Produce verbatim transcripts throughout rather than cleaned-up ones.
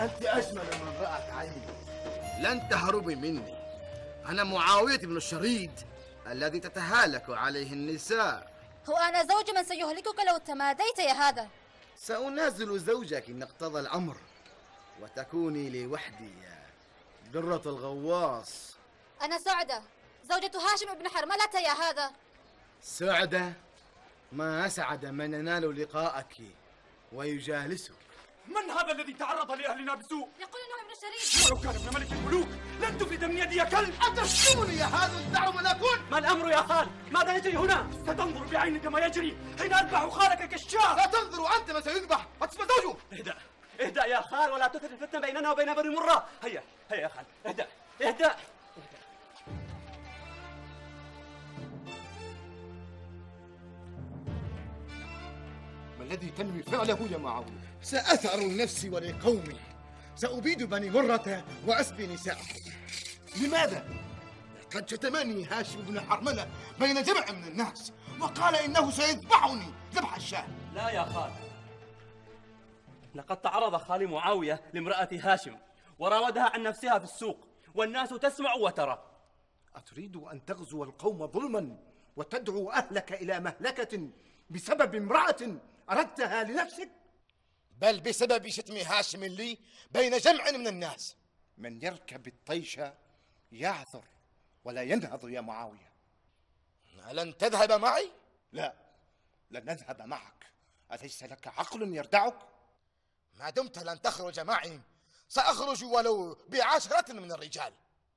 أنت أجمل من رأت عيني. لن تهربي مني. أنا معاوية بن الشريد الذي تتهالك عليه النساء. هو أنا زوج من سيهلكك لو تماديت يا هذا. سأنازل زوجك إن اقتضى الأمر، وتكوني لي وحدي يا درة الغواص. أنا سعدة زوجة هاشم بن حرملة يا هذا. سعدة؟ ما أسعد من ينال لقاءك ويجالسك. من هذا الذي تعرض لأهلنا بسوء؟ يقول إنه ابن الشريف. ولو كان ابن ملك الملوك لن تفلت من يدي يا كلب. أتشتمني يا هذا الزعم الأكون؟ ما الأمر يا خال؟ ماذا يجري هنا؟ ستنظر بعينك ما يجري حين أذبح خالك كالشاة. لا تنظر أنت ما سيذبح، أتسمى زوجه. اهدأ اهدأ يا خال ولا تثر الفتنة بيننا وبين بني مرة. هيا هيا يا خال اهدأ اهدأ. ما الذي تنوي فعله يا معاوية؟ سأثأر لنفسي ولقومي، سأبيد بني مرة وأسبي نساءهم. لماذا؟ قد شتمني هاشم بن حرملة بين جمع من الناس وقال إنه سيذبحني ذبح الشاه. لا يا خال، لقد تعرض خالي معاوية لامرأة هاشم وراودها عن نفسها في السوق والناس تسمع وترى. أتريد أن تغزو القوم ظلما وتدعو أهلك إلى مهلكة بسبب امرأة أردتها لنفسك؟ بل بسبب شتم هاشم لي بين جمع من الناس. من يركب الطيش يعثر ولا ينهض يا معاوية. ألن تذهب معي؟ لا، لن نذهب معك. أليس لك عقل يردعك؟ ما دمت لن تخرج معي سأخرج ولو بعشرة من الرجال.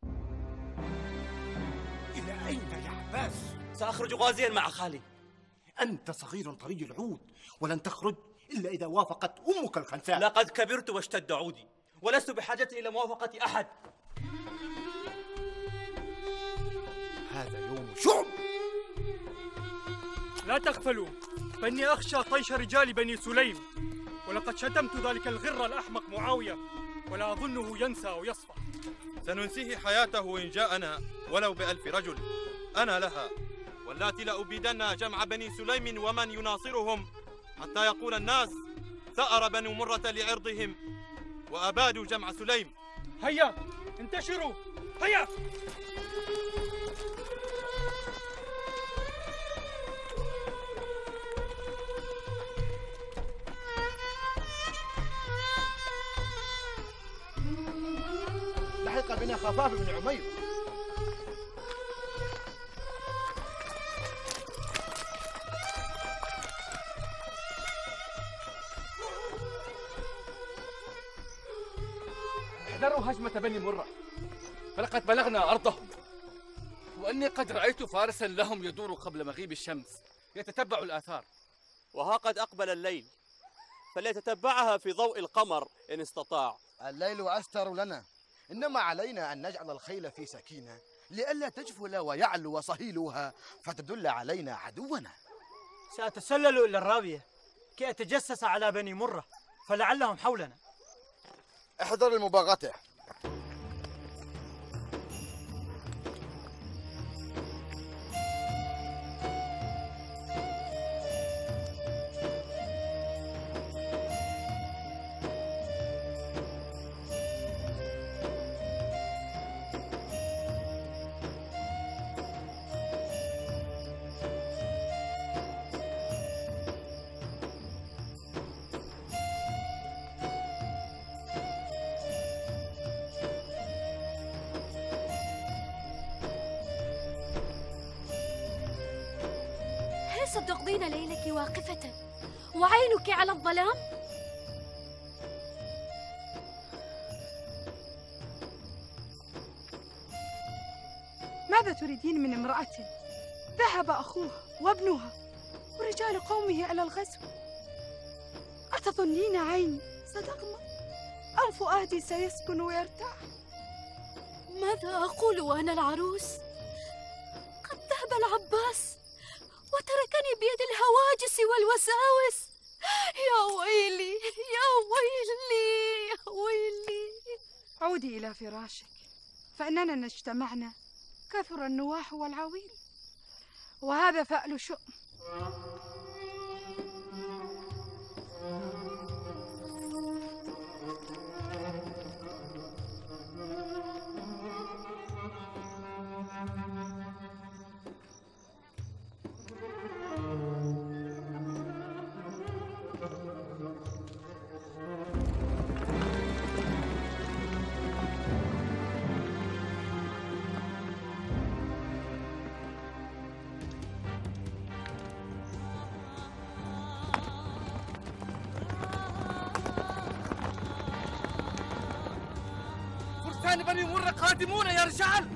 إلى أين يا عباس؟ سأخرج غازيا مع خالي. أنت صغير طري العود ولن تخرج إلا إذا وافقت أمك الخنساء. لقد كبرت واشتد عودي ولست بحاجة إلى موافقة أحد. هذا يوم شعب. لا تغفلوا فإني أخشى طيش رجال بني سليم، ولقد شتمت ذلك الغر الأحمق معاوية ولا أظنه ينسى أو يصفح. سننسيه حياته إن جاءنا ولو بألف رجل. أنا لها، واللاتي لأبيدن جمع بني سليم ومن يناصرهم حتى يقول الناس ثأر بنو مرة لعرضهم وأبادوا جمع سليم. هيا انتشروا هيا. لحق بنا خفاف بن عمير. احذروا هجمة بني مرة فلقد بلغنا أرضهم، وأني قد رأيت فارسا لهم يدور قبل مغيب الشمس يتتبع الآثار. وها قد أقبل الليل فليتتبعها في ضوء القمر إن استطاع. الليل أستر لنا، إنما علينا أن نجعل الخيل في سكينة لئلا تجفل ويعلو صهيلها فتدل علينا عدونا. سأتسلل إلى الرابية كي أتجسس على بني مرة فلعلهم حولنا. احذر المباغتة. ستقضين ليلك واقفة وعينك على الظلام؟ ماذا تريدين من امرأة ذهب أخوها وابنها ورجال قومه إلى الغزو؟ أتظنين عيني ستغمى أم فؤادي سيسكن ويرتاح؟ ماذا أقول وأنا العروس؟ قد ذهب العباس وتركني بيد الهواجس والوساوس. يا ويلي يا ويلي يا ويلي. عودي إلى فراشك فإننا اجتمعنا كثر النواح والعويل، وهذا فأل شؤم. فرسان بني مرة قادمون يا رجال.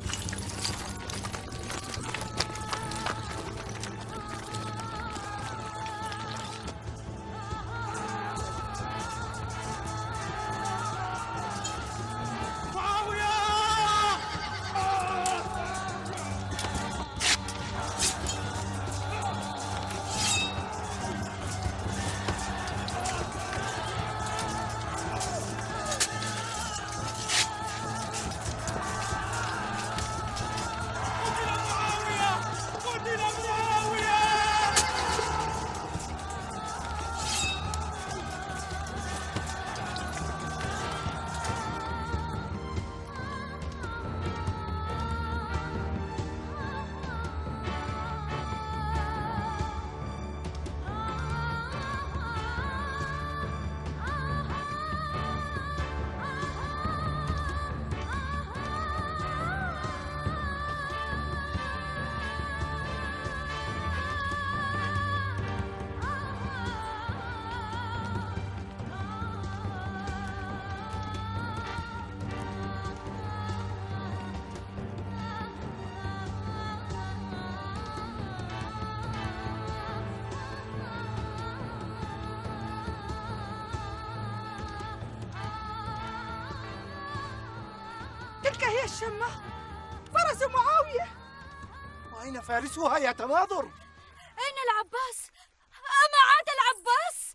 تلك هي الشمة، فرس معاوية. وأين فارسها يا تناظر؟ أين العباس؟ أما عاد العباس؟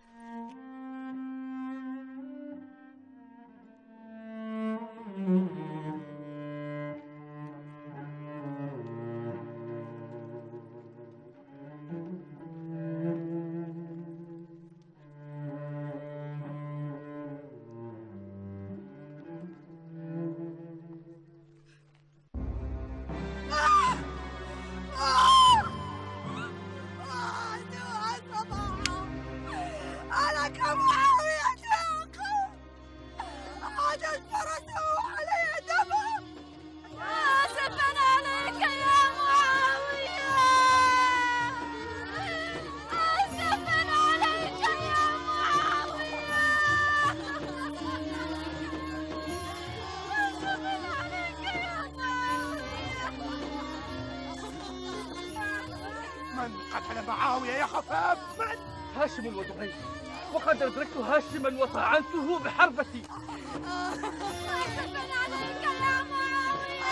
من قتل معاوية يا خفاف؟ من؟ هاشم ودريد، وقد أدركت هاشما وطعنته بحربتي. آسفاً عليك يا معاوية،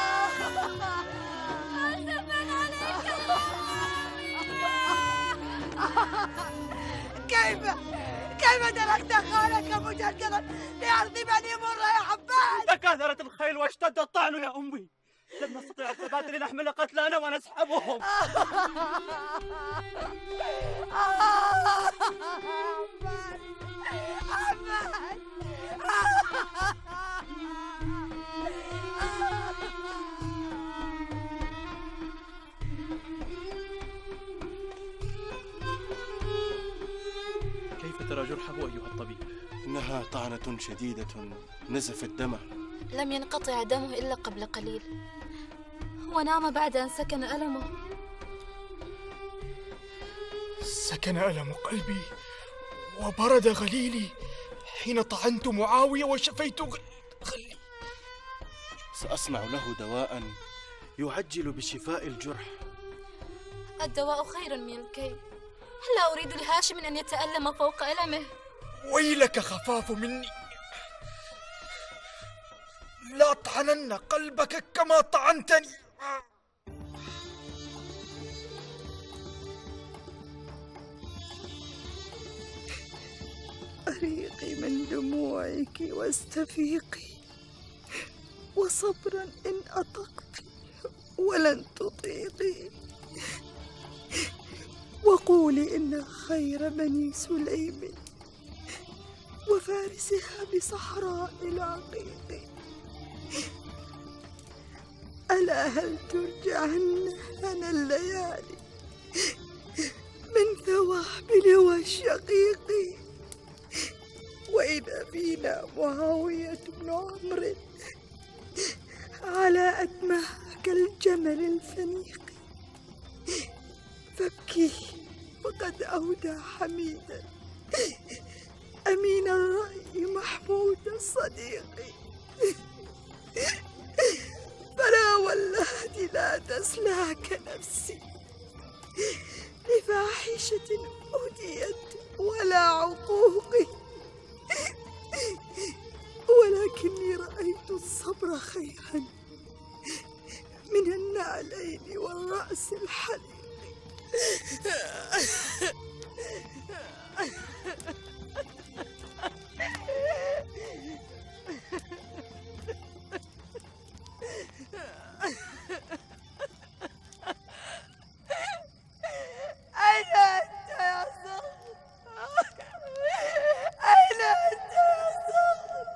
آسفاً عليك يا معاوية. كيف كيف تركت خالك مجددا لأرض بني مرة يا عباس؟ تكاثرت الخيل واشتد الطعن يا أمي، لم نستطيع الثبات لنحمل قتلانا ونسحبهم. كيف ترى جرحه أيها الطبيب؟ إنها طعنة شديدة نزفت دمه. لم ينقطع دمه إلا قبل قليل، ونام بعد أن سكن ألمه. سكن ألم قلبي وبرد غليلي حين طعنت معاوية وشفيت غلي. سأصنع له دواء يعجل بشفاء الجرح. الدواء خير من الكي، لا أريد لهاشم أن يتألم فوق ألمه. ويلك خفاف مني، لا طعنن قلبك كما طعنتني. أريقي من دموعك واستفيقي، وصبرا إن أطقت ولن تطيقي، وقولي إن خير بني سليم وفارسها بصحراء العقيق. ألا هل ترجعن هنا الليالي من ثواب لوى الشقيق، وإذا فينا معاوية بن عمرو على أدمه كالجمل الفنيق، فابكي وقد أودع حميدا أمين الرأي محمود الصديق. أسلاك نفسي لفاحشة أهديت ولا عقوق، ولكني رأيت الصبر خيرا من النعلين والرأس الحليق. أين أنت يا صخر؟ أين أنت يا صخر؟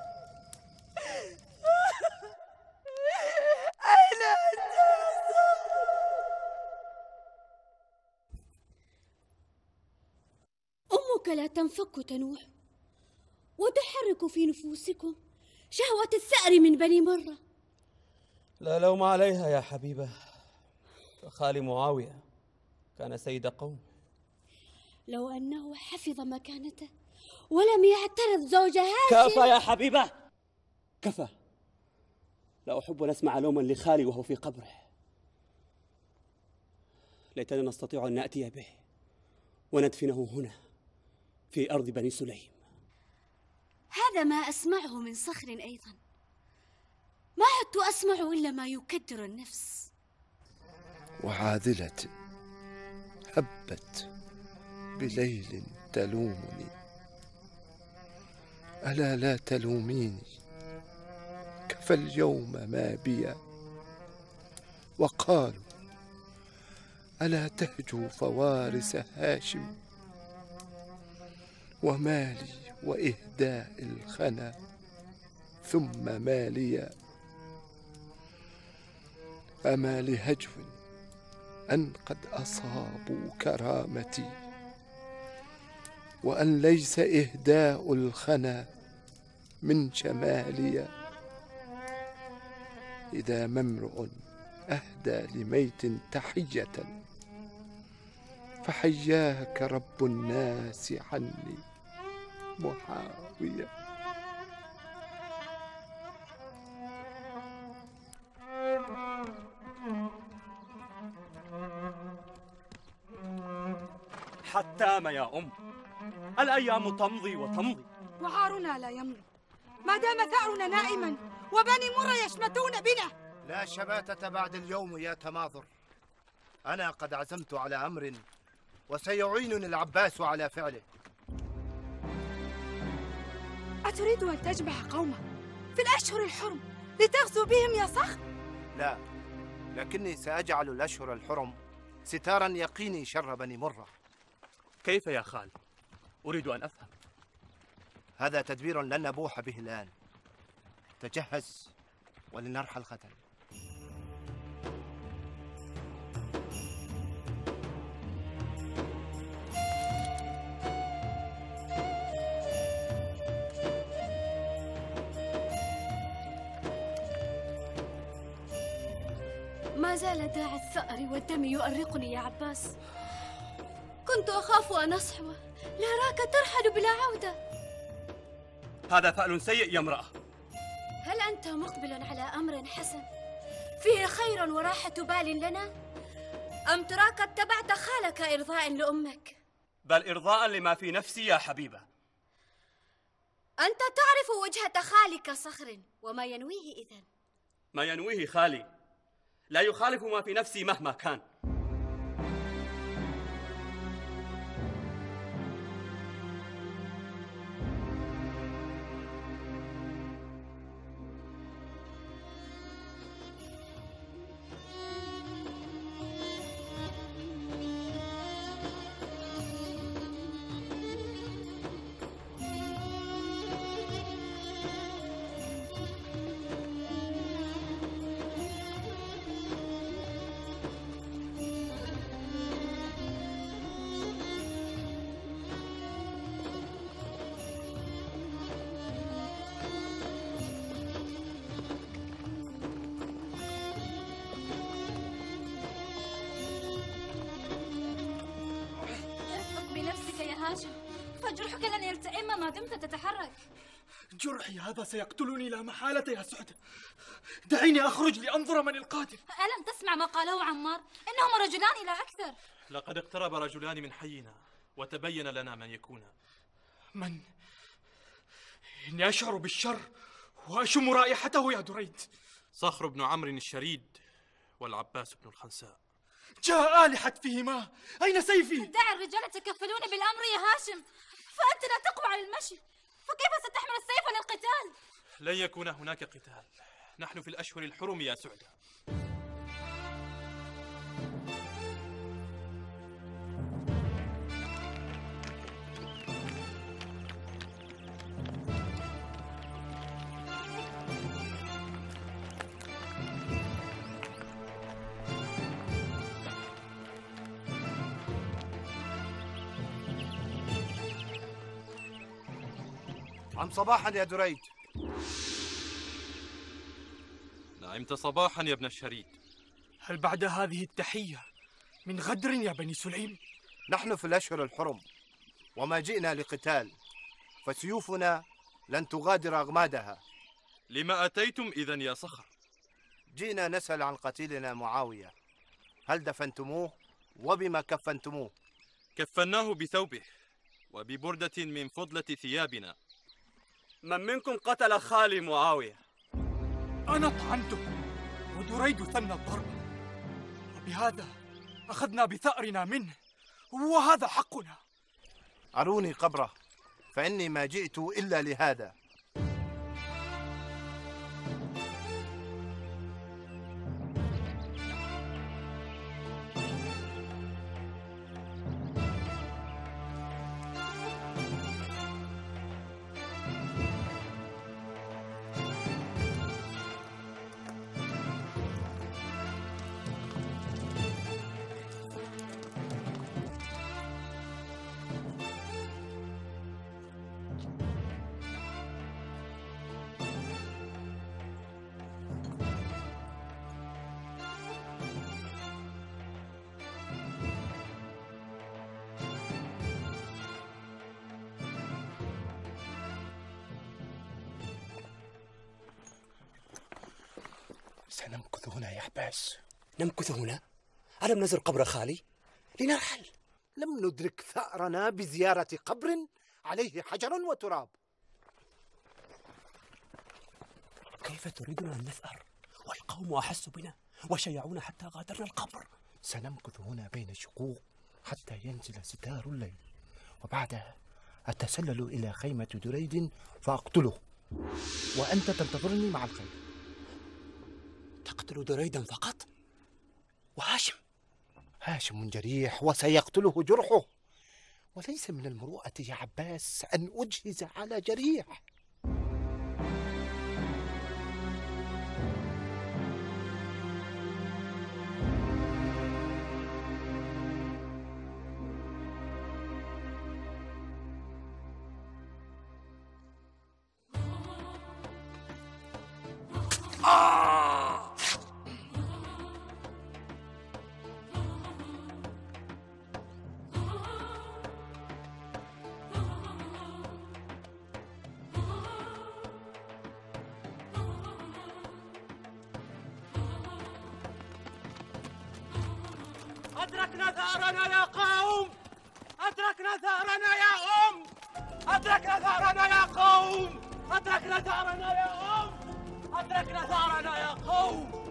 أين أنت يا صخر؟ أمك لا تنفك تنوح وتحرك في نفوسكم شهوة الثأر من بني مرة. لا لوم عليها يا حبيبة، فخالي معاوية كان سيد قوم. لو أنه حفظ مكانته ولم يعترض زوج هاشم. كفى يا حبيبة، كفى. لا أحب أن أسمع لوما لخالي وهو في قبره. ليتنا نستطيع أن نأتي به وندفنه هنا في أرض بني سليم. هذا ما أسمعه من صخر أيضا، ما عدت أسمع إلا ما يكدر النفس. وعاذلة هبت بليل تلومني، ألا لا تلوميني، كفى اليوم ما بي. وقالوا ألا تهجو فوارس هاشم، ومالي وإهداء الخنا ثم ماليا. أما لهجو أن قد أصابوا كرامتي، وأن ليس إهداء الخنا من شماليا. إذا ما امرؤ أهدى لميت تحية، فحياك رب الناس عني معاوية. حتام يا أم، الأيام تمضي وتمضي وعارنا لا يمضي ما دام ثأرنا نائما وبني مرة يشمتون بنا. لا شماتة بعد اليوم يا تماظر. أنا قد عزمت على أمر وسيعينني العباس على فعله. أتريد أن تجمع قوما في الأشهر الحرم لتغزو بهم يا صخر؟ لا، لكني سأجعل الأشهر الحرم ستارا يقيني شر بني مرة. كيف يا خال؟ أريد أن أفهم. هذا تدبير لن نبوح به الآن. تجهز ولنرحل غدا. ما زال داعي الثأر والدم يؤرقني يا عباس. كنت أخاف أن أصحو لأراك ترحل بلا عودة. هذا فعل سيء يا امرأة. هل أنت مقبل على أمر حسن فيه خير وراحة بال لنا، أم تراك اتبعت خالك إرضاء لأمك؟ بل إرضاء لما في نفسي يا حبيبة. أنت تعرف وجهة خالك صخر وما ينويه إذن. ما ينويه خالي لا يخالف ما في نفسي مهما كان. فجرحك لن يلتئم ما دمت تتحرك. جرحي هذا سيقتلني لا محالة يا سعد. دعيني أخرج لأنظر من القاتل. ألم تسمع ما قاله عمار؟ إنهما رجلان لا أكثر. لقد اقترب رجلان من حينا وتبين لنا من يكون. من؟ إني أشعر بالشر وأشم رائحته يا دريد. صخر بن عمرو الشريد والعباس بن الخنساء. جاء آل حتفهما. أين سيفي؟ دع الرجال يتكفلون بالأمر يا هاشم، فأنت لا تقوى على المشي، فكيف ستحمل السيف للقتال؟ لن يكون هناك قتال، نحن في الأشهر الحرم يا سعدة. عم صباحا يا دريد. نعمت صباحا يا ابن الشريد. هل بعد هذه التحية من غدر يا بني سليم؟ نحن في الأشهر الحرم وما جئنا لقتال، فسيوفنا لن تغادر أغمادها. لما أتيتم إذن يا صخر؟ جئنا نسأل عن قتيلنا معاوية، هل دفنتموه وبما كفنتموه؟ كفناه بثوبه وببردة من فضلة ثيابنا. من منكم قتل خالي معاوية؟ أنا طعنته ودريد ثنى الضرب، وبهذا أخذنا بثأرنا منه، وهذا حقنا. أروني قبره، فإني ما جئت إلا لهذا. سنمكث هنا يا عباس. نمكث هنا؟ ألم نزر قبر خالي؟ لنرحل. لم ندرك ثأرنا بزيارة قبر عليه حجر وتراب. كيف تريدنا أن نثأر والقوم أحسوا بنا وشيعونا حتى غادرنا القبر؟ سنمكث هنا بين الشقوق حتى ينزل ستار الليل، وبعدها أتسلل إلى خيمة دريد فأقتله، وأنت تنتظرني مع الخيل. تقتل دريدا فقط؟ وهاشم؟ هاشم جريح وسيقتله جرحه، وليس من المروءة يا عباس أن أجهز على جريح. آه! أدركنا ثأرنا يا قوم! أدركنا ثأرنا يا أم! أدركنا ثأرنا يا قوم! أدركنا ثأرنا يا أم! أدركنا ثأرنا يا قوم!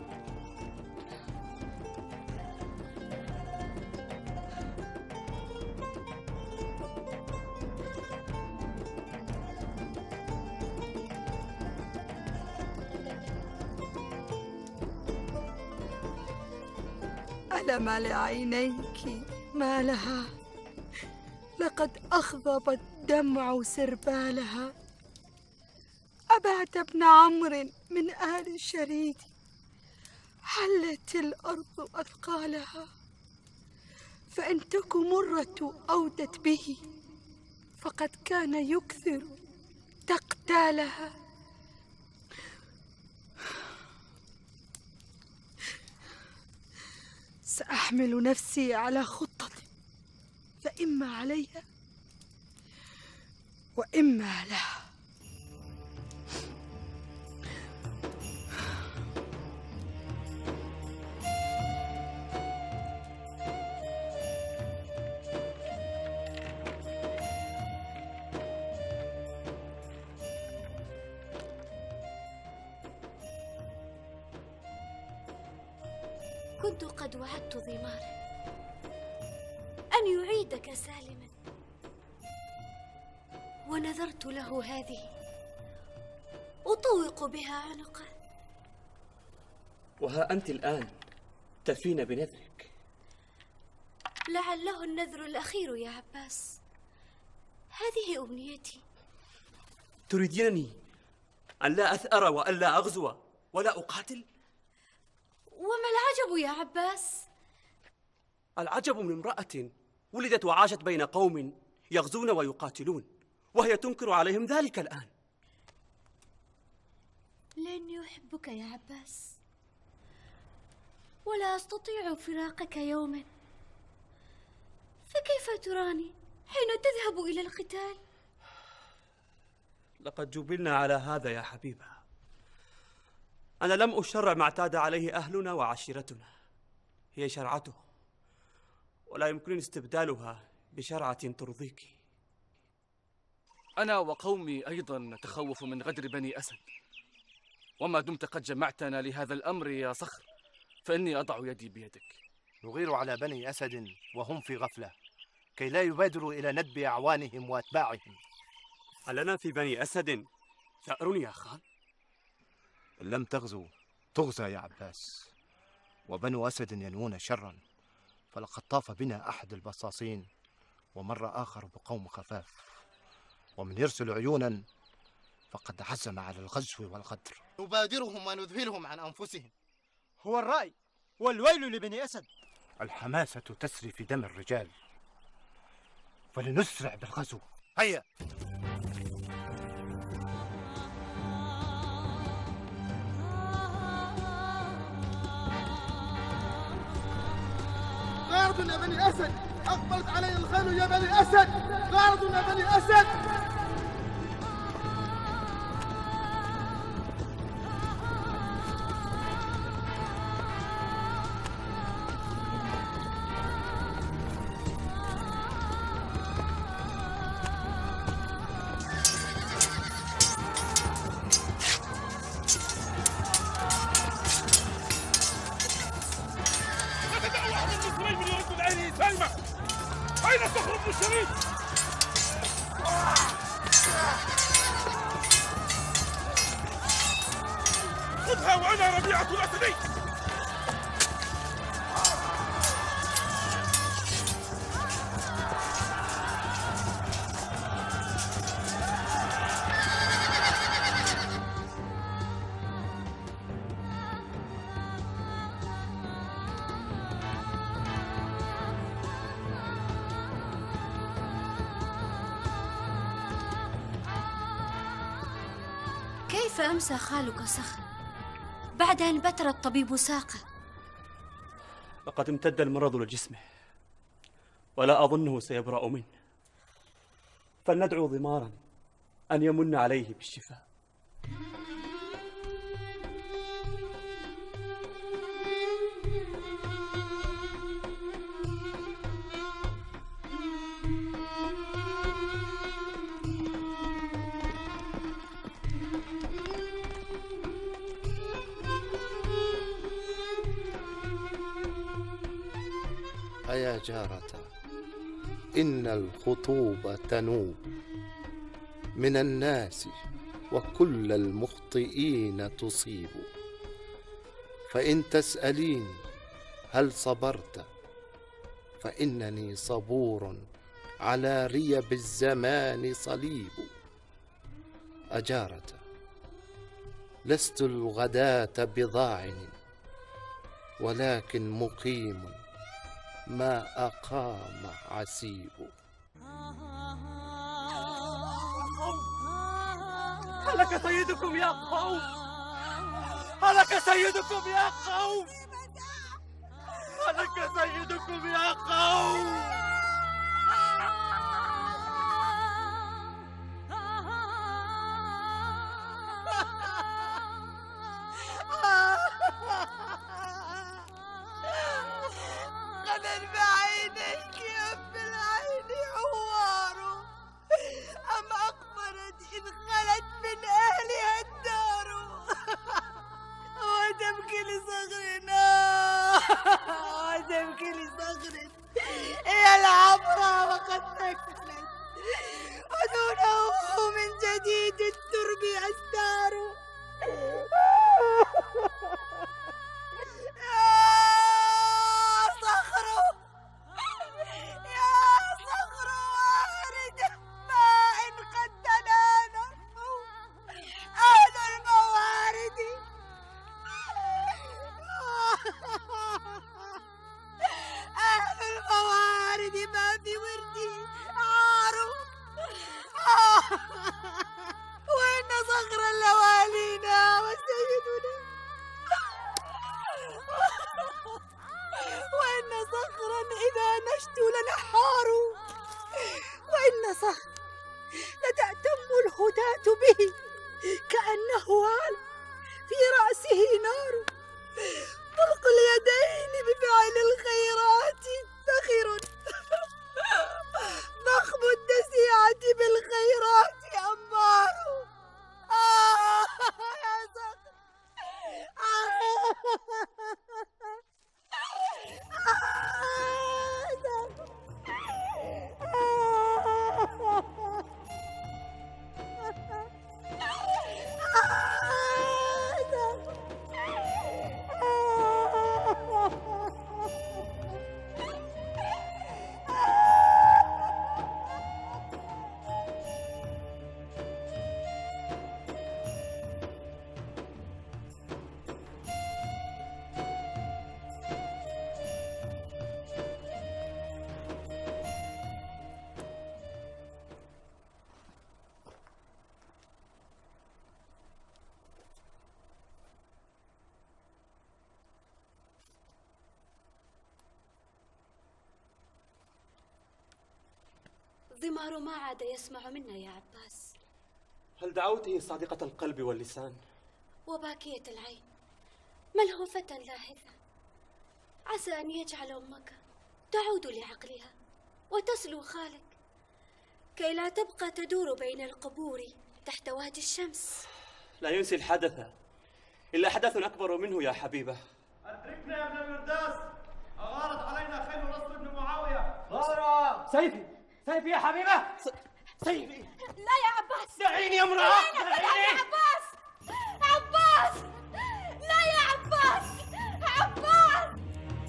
ألم لعينيك ما لها، لقد أخضب الدمع سربالها. أبعت ابن عمرو من آل الشريد، حلت الأرض أثقالها. فإن تك مرة أودت به، فقد كان يكثر تقتالها. سأحمل نفسي على خطة، فإما عليها وإما لها. كنت قد وعدت ضمارا أن يعيدك سالما، ونذرت له هذه أطوق بها عنقه. وها أنت الآن تفين بنذرك. لعله النذر الأخير يا عباس، هذه أمنيتي. تريدينني أن لا أثأر وأن لا أغزو ولا أقاتل؟ وما العجب يا عباس؟ العجب من امرأة ولدت وعاشت بين قوم يغزون ويقاتلون وهي تنكر عليهم ذلك الآن. لأني أحبك يا عباس، ولا أستطيع فراقك يوما، فكيف تراني حين تذهب إلى القتال؟ لقد جبلنا على هذا يا حبيبة. أنا لم أشرع ما اعتاد عليه أهلنا وعشيرتنا، هي شرعته، ولا يمكنني استبدالها بشرعة ترضيك. أنا وقومي أيضا نتخوف من غدر بني أسد، وما دمت قد جمعتنا لهذا الأمر يا صخر فإني أضع يدي بيدك. نغير على بني أسد وهم في غفلة كي لا يبادروا إلى ندب أعوانهم وأتباعهم. هل لنا في بني أسد ثأر يا خال؟ إن لم تغزو تغزى يا عباس، وبنو أسد ينوون شرا، فلقد طاف بنا أحد البصاصين ومر آخر بقوم خفاف، ومن يرسل عيونا فقد عزم على الغزو والغدر. نبادرهم ونذهلهم عن أنفسهم. هو الرأي، والويل لبني أسد. الحماسة تسري في دم الرجال، فلنسرع بالغزو. هيا. غارض يا بني أسد، أقبلت علي الخيل يا بني أسد، غارض يا بني أسد. أين تخرج الشريف؟ خذها وأنا ربيعة الأسدي. كيف أمسى خالك صخر بعد أن بتر الطبيب ساقه؟ لقد امتد المرض لجسمه، ولا أظنه سيبرأ منه، فلندعو ضمارا أن يمن عليه بالشفاء. أيا جارة، إن الخطوب تنوب من الناس وكل المخطئين تصيب، فإن تسأليني هل صبرت فإنني صبور على ريب الزمان صليب. أجارة، لست الغداة بضاعن، ولكن مقيم ما أقام عسيب. هلك سيدكم يا قوم، هلك سيدكم يا قوم، هلك سيدكم يا قوم. غدر بعينك يا ابن العين عوار، أم أقبلت إذ خلت من أهلها الدار، وتبكي لصغرنا. صخر هي العبرة وقد تكلت ودونه من جديد الترب أستار. يا صخر يا صخر وارد ماء قد تنانه أهل الموارد. أهل الموارد ما في وردي عاروا. وإن صخر اللوالينا وسيدنا وإن صخرا إذا نشتوا لنحار. وإن صخر لتأتم الهداة به كأنه عال في رأسه نار. طلق اليدين بفعل الخيرات فخر ضخم الدسيعة بالخيرات أمار. آه يا صخر آه ضمار ما عاد يسمع منا يا عباس. هل دعوته صادقة القلب واللسان وباكية العين ملهوفة لاهثة؟ عسى أن يجعل أمك تعود لعقلها وتسلو خالك كي لا تبقى تدور بين القبور تحت وادي الشمس. لا ينسي الحدث إلا حدث أكبر منه يا حبيبة. أدركنا يا ابن المرداس، أغارت علينا خيل نصر بن معاوية. غارة سيفي سيفي يا حبيبة سيفي. لا يا عباس دعيني يا امرأة لا يا عباس. عباس لا يا عباس. عباس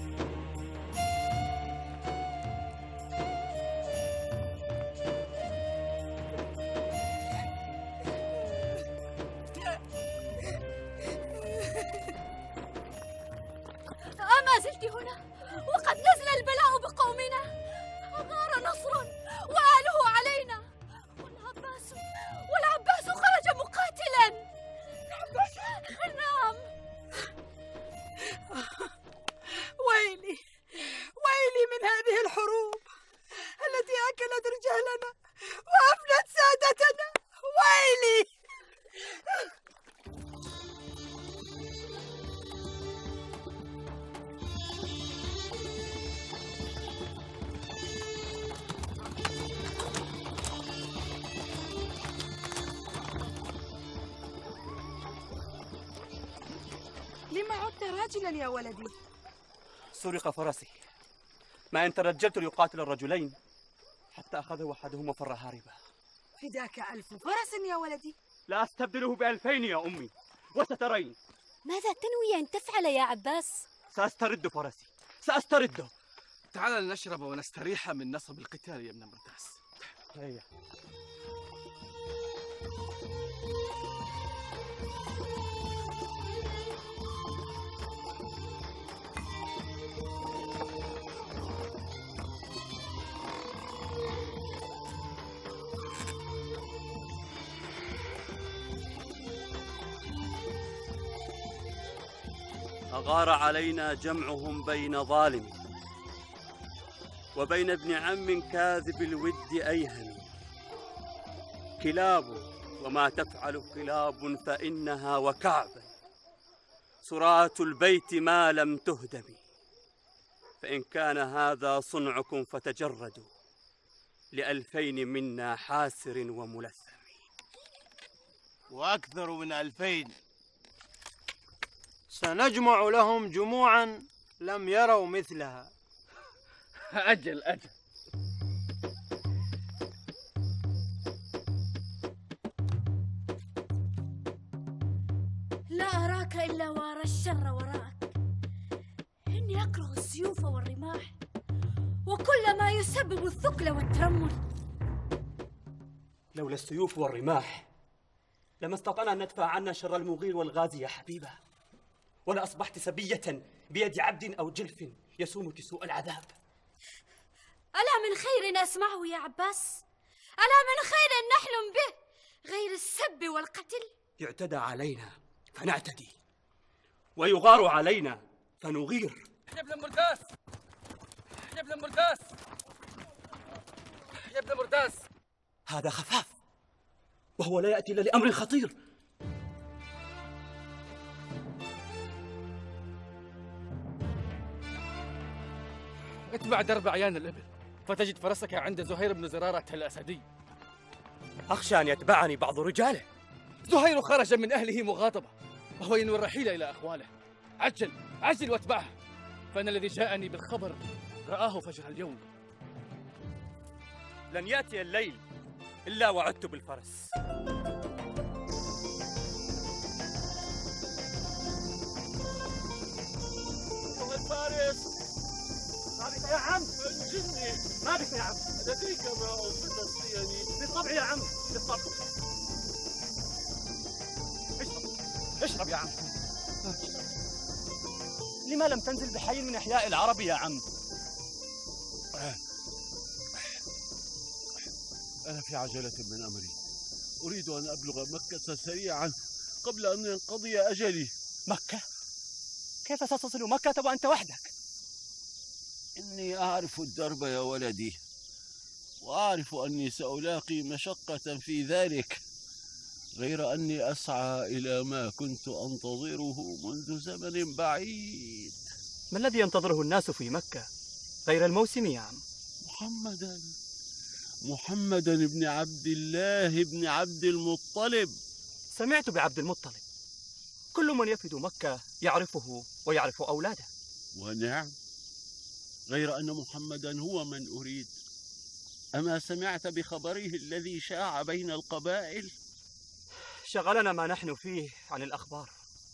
أما زلت هنا وقد نزل البلاء بقومنا. غار نصر وآله علينا والعباس والعباس خرج مقاتلا. نعم. ويلي ويلي من هذه الحروب التي أكلت رجالنا وأفنت سادتنا. ويلي. لما عدت راجلا يا ولدي؟ سرق فرسي، ما إن ترجلت ليقاتل الرجلين حتى أخذه أحدهما وفر هاربا. فداك ألف فرس يا ولدي. لا أستبدله بألفين يا أمي، وسترين. ماذا تنوي أن تفعل يا عباس؟ سأسترد فرسي، سأسترده. تعال نشرب ونستريح من نصب القتال يا ابن مرداس. هيا. أغار علينا جمعهم بين ظالم وبين ابن عم كاذب الود أيهم. كلاب وما تفعل كلاب فإنها وكعب. سراة البيت ما لم تهدم. فإن كان هذا صنعكم فتجردوا لألفين منا حاسر وملثم. وأكثر من ألفين. سنجمع لهم جموعا لم يروا مثلها. أجل أجل. لا أراك إلا وأرى الشر وراءك. إني أكره السيوف والرماح وكل ما يسبب الثقل والترمل. لولا السيوف والرماح لما استطعنا أن ندفع عنا شر المغير والغازي يا حبيبة، ولا أصبحت سبية بيد عبد أو جلف يسومك سوء العذاب. ألا من خير أسمعه يا عباس؟ ألا من خير نحلم به غير السب والقتل؟ يعتدى علينا فنعتدي، ويغار علينا فنغير. يا ابن مرداس، يا ابن مرداس، يا ابن مرداس. هذا خفاف وهو لا يأتي إلا لأمر خطير. اتبع درب عيان الإبل فتجد فرسك عند زهير بن زرارة الأسدي. أخشى أن يتبعني بعض رجاله. زهير خرج من أهله مغاضبة وهو ينوي الرحيل إلى أخواله. عجل عجل واتبعه، فأنا الذي جاءني بالخبر رآه فجر اليوم. لن يأتي الليل إلا وعدت بالفرس. الفارس ما بك يا عم؟ جني. ما بك يا عم؟ لديك ماء فتسقيني. بالطبع يا عم، بالطبع. اشرب اشرب يا عم. لما لم تنزل بحي من أحياء العرب يا عم؟ أنا في عجلة من أمري، أريد أن أبلغ مكة سريعا قبل أن ينقضي أجلي. مكة؟ كيف ستصل مكة وأنت وحدك؟ إني أعرف الدرب يا ولدي، وأعرف أني سألاقي مشقة في ذلك، غير أني أسعى إلى ما كنت أنتظره منذ زمن بعيد. ما الذي ينتظره الناس في مكة غير الموسم يا عم؟ محمدا محمدا ابن عبد الله ابن عبد المطلب. سمعت بعبد المطلب، كل من يفد مكة يعرفه ويعرف أولاده. ونعم، غير أن محمدا هو من أريد. أما سمعت بخبره الذي شاع بين القبائل؟ شغلنا ما نحن فيه عن الأخبار.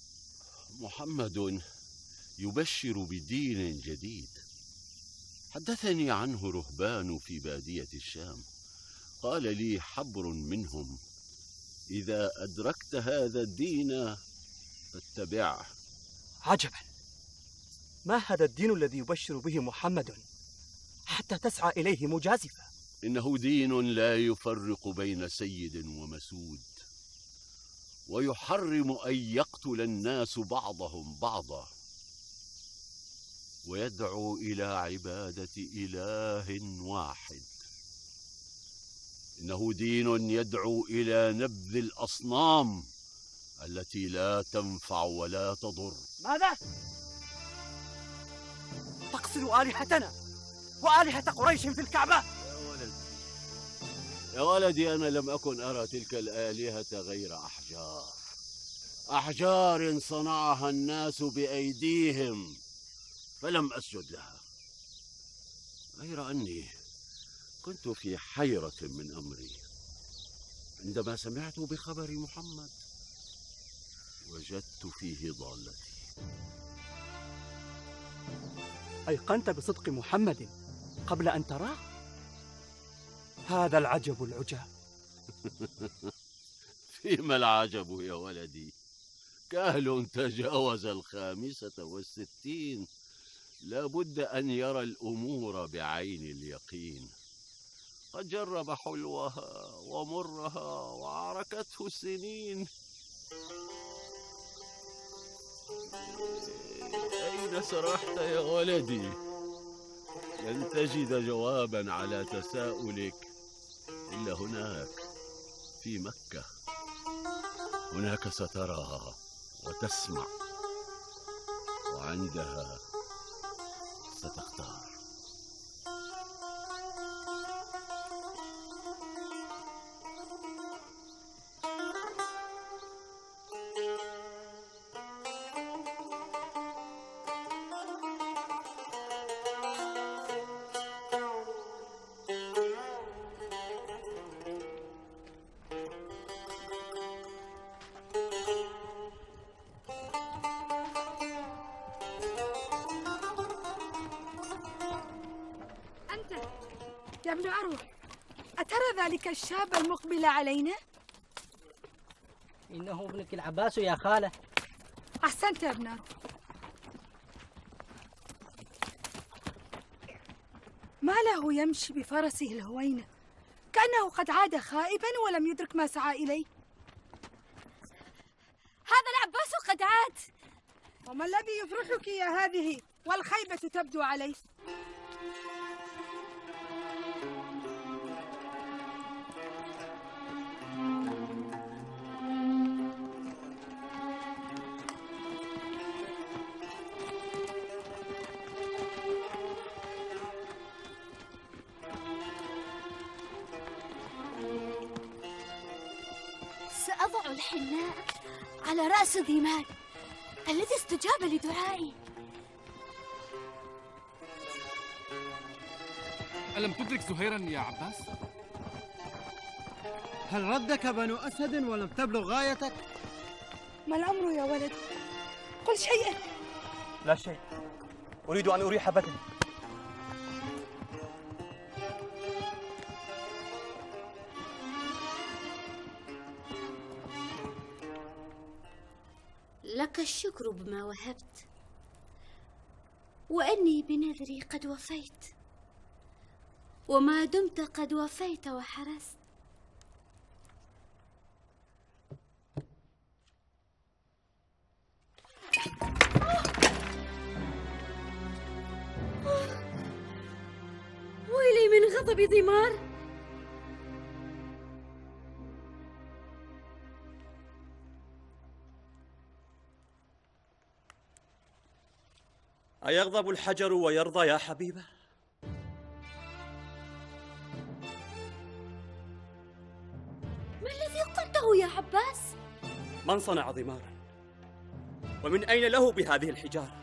محمد يبشر بدين جديد، حدثني عنه رهبان في بادية الشام. قال لي حبر منهم: إذا أدركت هذا الدين فاتبعه. عجبا، ما هذا الدين الذي يبشر به محمد حتى تسعى إليه مجازفة؟ إنه دين لا يفرق بين سيد ومسود، ويحرم أن يقتل الناس بعضهم بعضا، ويدعو إلى عبادة إله واحد. إنه دين يدعو إلى نبذ الأصنام التي لا تنفع ولا تضر. ماذا؟ تقصد آلهتنا وآلهة قريش في الكعبة؟ يا ولدي يا ولدي، أنا لم أكن أرى تلك الآلهة غير أحجار أحجار صنعها الناس بأيديهم، فلم أسجد لها، غير أني كنت في حيرة من أمري عندما سمعت بخبر محمد، وجدت فيه ضالتي. أيقنت بصدق محمد قبل أن تراه؟ هذا العجب العجاب. فيما العجب يا ولدي؟ كهل تجاوز الخامسة والستين، لابد أن يرى الأمور بعين اليقين. قد جرب حلوها ومرها وعركته السنين. أين سرحت يا ولدي؟ لن تجد جوابا على تساؤلك إلا هناك في مكة. هناك سترى وتسمع، وعندها ستختار. يا ابن عروة، أترى ذلك الشاب المقبل علينا؟ إنه ابنك العباس يا خالة. أحسنت يا ابن عروة. ما له يمشي بفرسه الهوينة كأنه قد عاد خائبا ولم يدرك ما سعى إليه؟ هذا العباس قد عاد. وما الذي يفرحك يا هذه والخيبة تبدو عليه؟ سأضع الحناء على رأس ذيمان الذي استجاب لدعائي. ألم تدرك زهيرا يا عباس؟ هل ردك بنو أسد ولم تبلغ غايتك؟ ما الأمر يا ولد؟ قل شيئا. لا شيء، أريد أن أريح بدني. لك الشكر بما وهبت، وأني بنذري قد وفيت، وما دمت قد وفيت وحرست. ويلي من غضب ضمار. أيغضب الحجر ويرضى يا حبيبة؟ ما الذي قلته يا عباس؟ من صنع ضمارا؟ ومن أين له بهذه الحجارة؟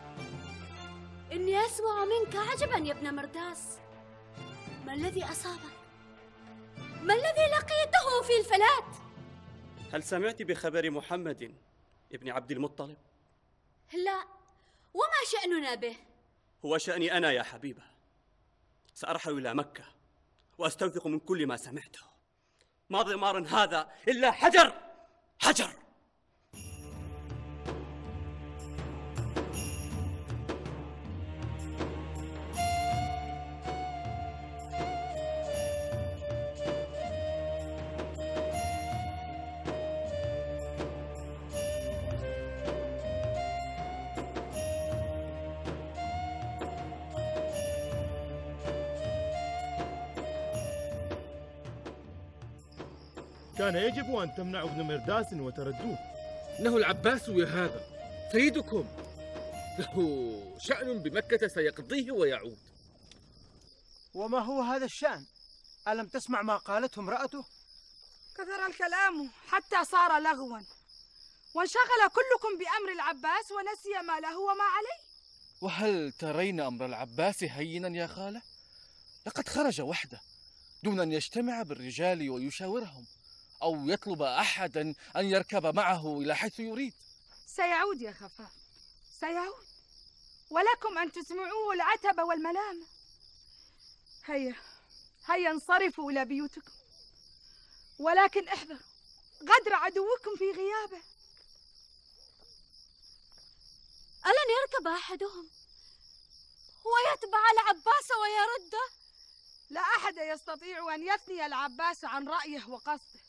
إني أسمع منك عجبا يا ابن مرداس. ما الذي أصابك؟ ما الذي لقيته في الفلات؟ هل سمعت بخبر محمد ابن عبد المطلب؟ لا، وما شأننا به؟ هو شأني أنا يا حبيبة. سأرحل إلى مكة وأستوثق من كل ما سمعته. ما ضمار هذا إلا حجر حجر. كان يجب أن تمنعوا ابن مرداس وتردوه. إنه العباس يا هذا سيدكم، له شأن بمكة سيقضيه ويعود. وما هو هذا الشأن؟ ألم تسمع ما قالته امرأته؟ كثر الكلام حتى صار لغوا، وانشغل كلكم بأمر العباس ونسي ما له وما عليه. وهل ترين أمر العباس هينا يا خالة؟ لقد خرج وحده دون أن يجتمع بالرجال ويشاورهم أو يطلب أحدا أن يركب معه إلى حيث يريد. سيعود يا خفاف، سيعود، ولكم أن تسمعوه العتب والملامة. هيا هيا انصرفوا إلى بيوتكم، ولكن احذروا غدر عدوكم في غيابه. ألن يركب أحدهم ويتبع العباس ويرده؟ لا أحد يستطيع أن يثني العباس عن رأيه وقصده.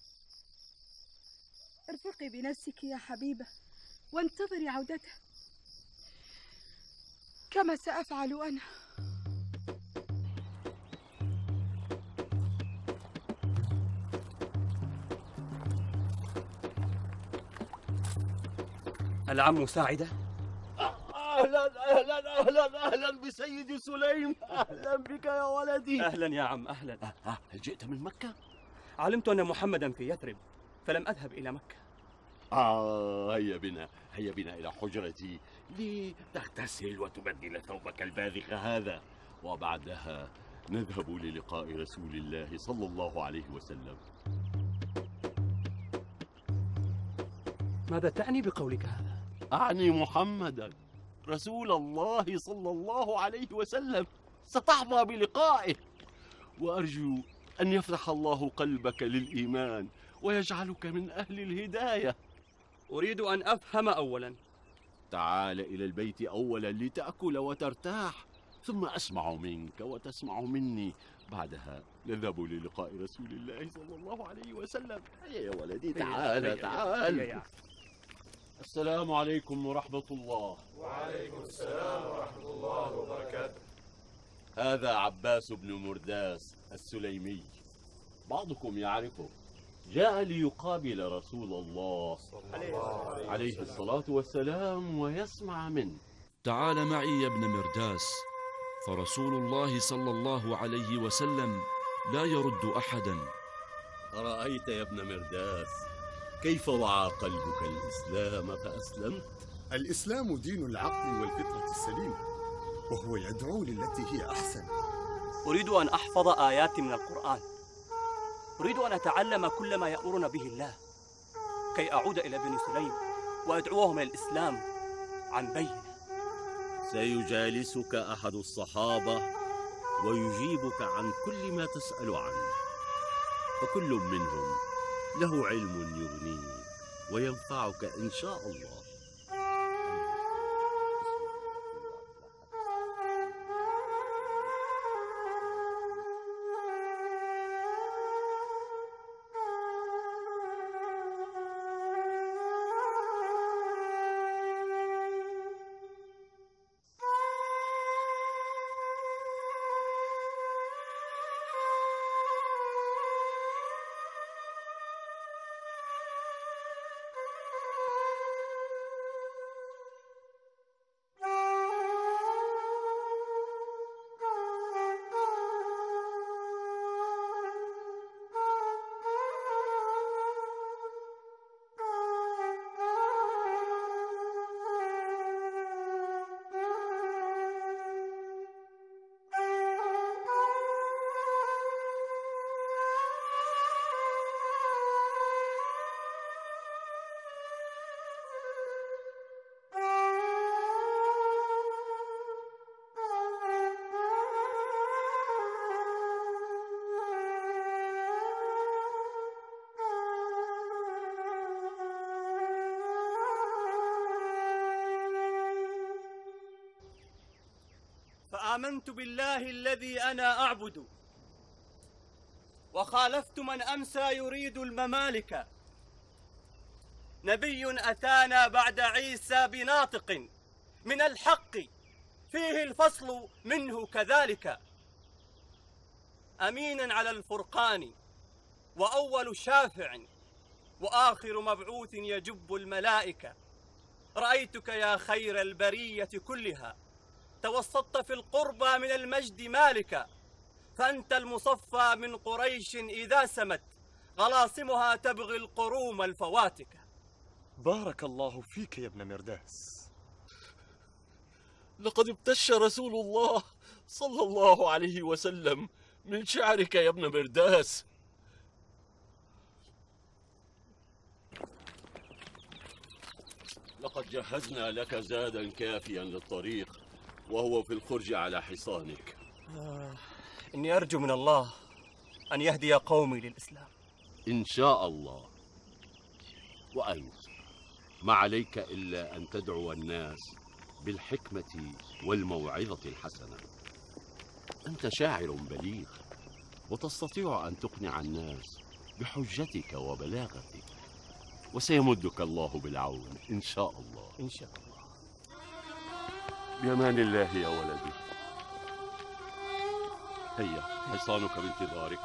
ارفقي بنفسك يا حبيبة وانتظري عودته كما سأفعل أنا. العم ساعدة؟ أهلا أهلا أهلا أهلا بسيدي سليم، أهلا بك يا ولدي. أهلا يا عم أهلا. أه جئت من مكة؟ علمت أن محمدا في يثرب فلم أذهب إلى مكة. آه هيا بنا هيا بنا إلى حجرتي لتغتسل وتبدل ثوبك الباذخ هذا، وبعدها نذهب للقاء رسول الله صلى الله عليه وسلم. ماذا تعني بقولك هذا؟ أعني محمدا رسول الله صلى الله عليه وسلم، ستحظى بلقائه. وأرجو أن يفتح الله قلبك للإيمان ويجعلك من أهل الهداية. أريد أن أفهم أولا. تعال إلى البيت أولا لتأكل وترتاح، ثم أسمع منك وتسمع مني. بعدها نذهب للقاء رسول الله صلى الله عليه وسلم. هيا يا ولدي، تعال تعال. السلام عليكم ورحمة الله. وعليكم السلام ورحمة الله وبركاته. هذا عباس بن مرداس السليمي، بعضكم يعرفه، جاء ليقابل رسول الله عليه الصلاة والسلام ويسمع منه. تعال معي يا ابن مرداس، فرسول الله صلى الله عليه وسلم لا يرد أحدا. أرأيت يا ابن مرداس كيف وعى قلبك الإسلام فأسلمت؟ الإسلام دين العقل والفطرة السليمة، وهو يدعو للتي هي أحسن. أريد أن أحفظ آيات من القرآن، أريد أن أتعلم كل ما يأمرنا به الله، كي أعود إلى بني سليم وأدعوهم إلى الإسلام عن بينة. سيجالسك أحد الصحابة ويجيبك عن كل ما تسأل عنه، فكل منهم له علم يغنيك وينفعك إن شاء الله. آمنت بالله الذي أنا أعبد، وخالفت من أمسى يريد الممالك. نبي أتانا بعد عيسى بناطق من الحق فيه الفصل منه كذلك، أمينا على الفرقان وأول شافع وآخر مبعوث يجب الملائكة. رأيتك يا خير البرية كلها توسطت في القربى من المجد مالكا، فأنت المصفى من قريش إذا سمت غلاصمها تبغي القروم الفواتك. بارك الله فيك يا ابن مرداس. لقد ابتش رسول الله صلى الله عليه وسلم من شعرك يا ابن مرداس. لقد جهزنا لك زادا كافيا للطريق، وهو في الخرج على حصانك. آه، إني أرجو من الله أن يهدي قومي للإسلام إن شاء الله. وأنت ما عليك إلا أن تدعو الناس بالحكمة والموعظة الحسنة. أنت شاعر بليغ وتستطيع أن تقنع الناس بحجتك وبلاغتك، وسيمدك الله بالعون إن شاء الله. إن شاء الله. بأمان الله يا ولدي. هيا حصانك بانتظارك.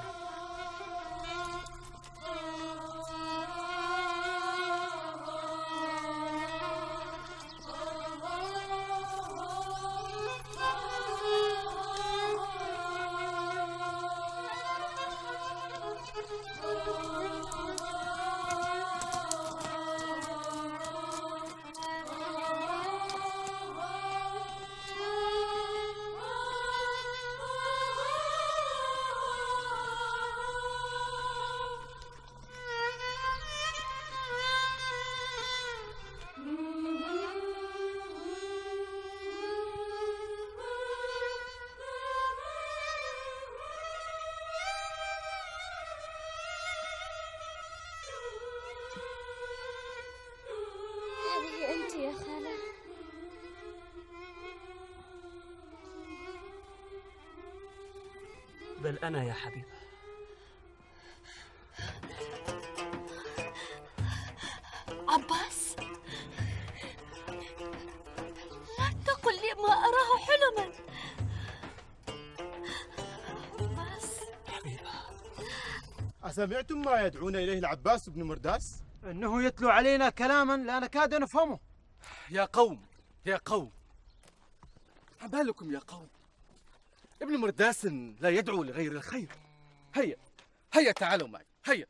بل أنا يا حبيبة. عباس، لا تقل لي ما أراه حلما. عباس حبيبة، أسمعتم ما يدعون إليه العباس بن مرداس؟ إنه يتلو علينا كلاما لا نكاد نفهمه. يا قوم يا قوم، ما بالكم يا قوم؟ ابن مرداس لا يدعو لغير الخير. هيا هيا تعالوا معي، هيا.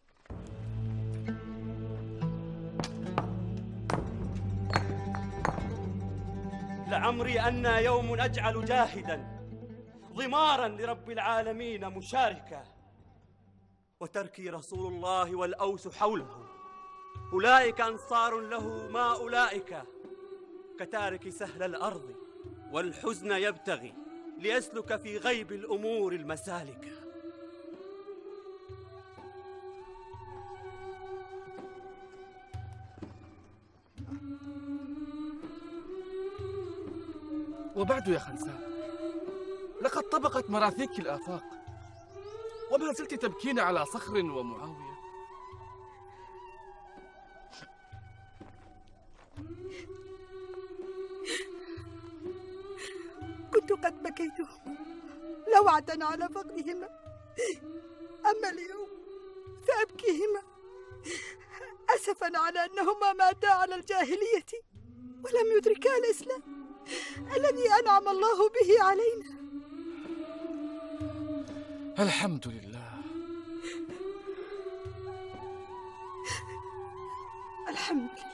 لعمري أنا يوم أجعل جاهدا ضمارا لرب العالمين مشاركا، وتركي رسول الله والأوس حوله، أولئك أنصار له ما أولئك، كتارك سهل الأرض والحزن يبتغي ليسلك في غيب الأمور المسالك. وبعد يا خنساء، لقد طبقت مراثيك الآفاق وما زلت تبكين على صخر ومعاوية. كنت قد بكيتهما لوعة على فقدهما، أما اليوم فأبكيهما أسفا على أنهما ماتا على الجاهلية ولم يدركا الإسلام الذي أنعم الله به علينا. الحمد لله. الحمد لله.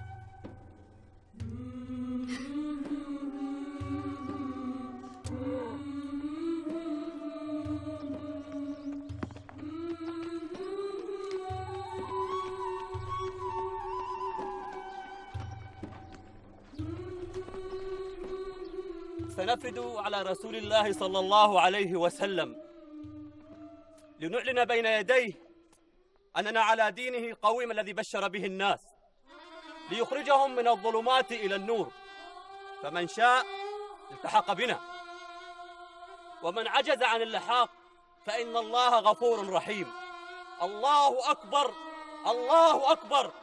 سنفرد على رسول الله صلى الله عليه وسلم لنعلن بين يديه أننا على دينه القويم الذي بشر به الناس، ليخرجهم من الظلمات إلى النور، فمن شاء التحق بنا، ومن عجز عن اللحاق فإن الله غفور رحيم. الله أكبر، الله أكبر.